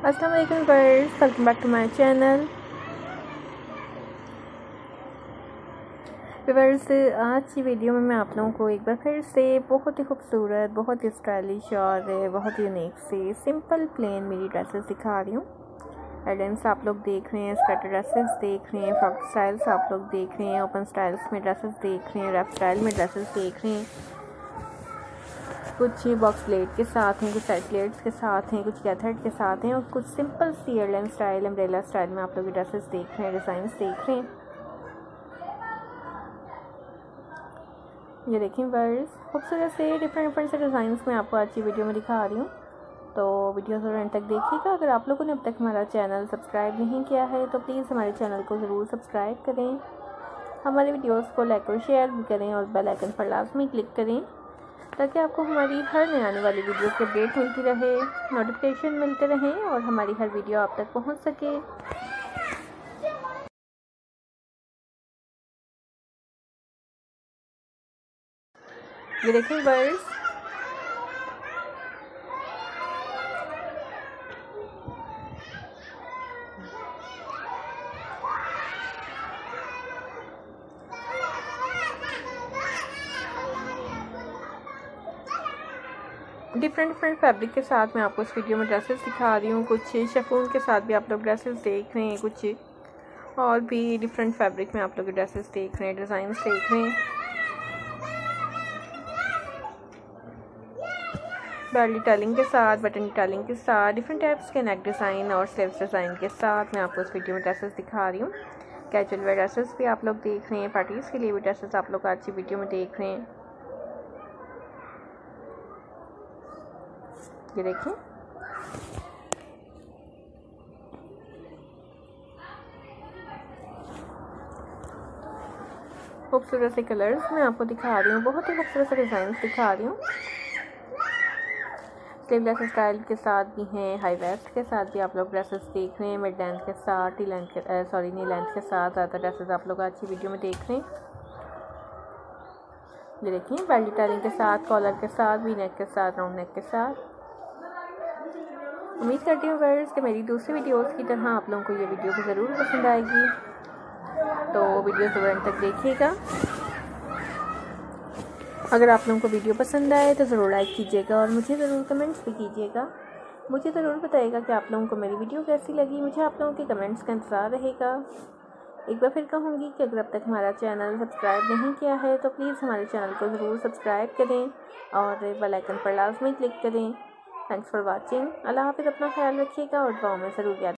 अस्सलाम वालेकुम guys, welcome back to my channel. Viewers, आज की वीडियो में मैं आप लोगों को एक बार फिर से बहुत ही खूबसूरत, बहुत ही स्टाइलिश और बहुत ही यूनिक से सिंपल प्लेन मेरी ड्रेसेस दिखा रही हूँ। एलेंस आप लोग देख रहे हैं, स्वेटर ड्रेसेस देख रहे हैं, फ्रॉक स्टाइल्स आप लोग देख रहे हैं, ओपन स्टाइल्स में ड्रेसेस देख रहे हैं, रफ स्टाइल में ड्रेसेस देख रहे हैं। कुछ बॉक्स प्लेट के साथ हैं, कुछ साइड प्लेट्स के साथ हैं, कुछ गैथर्ड के साथ हैं और कुछ सिंपल सी एयरलाइन स्टाइल, अम्ब्रेला स्टाइल में आप लोग ड्रेसेस देख रहे हैं, डिज़ाइंस देख रहे हैं। ये देखें वर्स, खूबसूरत से डिफरेंट से डिज़ाइंस में आपको आज की वीडियो में दिखा रही हूँ। तो वीडियो ज़रूर एंड तक देखिएगा। अगर आप लोगों ने अब तक हमारा चैनल सब्सक्राइब नहीं किया है तो प्लीज़ हमारे चैनल को ज़रूर सब्सक्राइब करें, हमारे वीडियोस को लाइक और शेयर भी करें और बेल आइकन पर लाजमी क्लिक करें ताकि आपको हमारी हर नई आने वाली वीडियो की अपडेट मिलती रहे, नोटिफिकेशन मिलते रहें और हमारी हर वीडियो आप तक पहुंच सके। ये देखें बर्ड्स, डिफरेंट फैब्रिक के साथ मैं आपको इस वीडियो में ड्रेसेस दिखा रही हूँ। कुछ शिफॉन के साथ भी आप लोग ड्रेसेस देख रहे हैं, कुछ और भी डिफरेंट फैब्रिक में आप लोग ड्रेसेस देख रहे हैं, डिज़ाइन देख रहे हैं। बैली टेलिंग के साथ, बटन टेलिंग के साथ, डिफरेंट टाइप्स के नेक डिज़ाइन और स्लीव्स डिज़ाइन के साथ मैं आपको इस वीडियो में ड्रेसेस दिखा रही हूँ। कैजुअल वेयर ड्रेसेस भी आप लोग देख रहे हैं, पार्टीज़ के लिए भी ड्रेसेस आप लोग आज की वीडियो में देख रहे हैं। ये देखें, खूबसूरत से कलर्स मैं आपको दिखा रही हूँ, बहुत ही खूबसूरत से डिज़ाइन दिखा रही हूँ। स्लीवलेस स्टाइल के साथ भी हैं, हाई वेस्ट के साथ भी आप लोग ड्रेसेस देख रहे हैं, मिड लेंथ के साथ, नी लेंथ के साथ ज़्यादा ड्रेसेस आप लोग आज की वीडियो में देख रहे हैं। ये देखिए, बेल्ट टेलिंग के साथ, कॉलर के साथ, वी नेक के साथ, राउंड नेक के साथ। उम्मीद करती हूँ व्यूअर्स कि मेरी दूसरी वीडियोस की तरह आप लोगों को ये वीडियो भी ज़रूर पसंद आएगी, तो वीडियो ज़रूर एंड तक देखिएगा। अगर आप लोगों को वीडियो पसंद आए तो ज़रूर लाइक कीजिएगा और मुझे ज़रूर कमेंट्स भी कीजिएगा। मुझे ज़रूर बताइएगा कि आप लोगों को मेरी वीडियो कैसी लगी। मुझे आप लोगों के कमेंट्स का इंतज़ार रहेगा। एक बार फिर कहूँगी कि अगर अब तक हमारा चैनल सब्सक्राइब नहीं किया है तो प्लीज़ हमारे चैनल को ज़रूर सब्सक्राइब करें और बेल आइकन पर लाजमी क्लिक करें। Thanks for watching. अल्लाह हाफ़िज़। अपना ख्याल रखिएगा और दुआओं में ज़रूर याद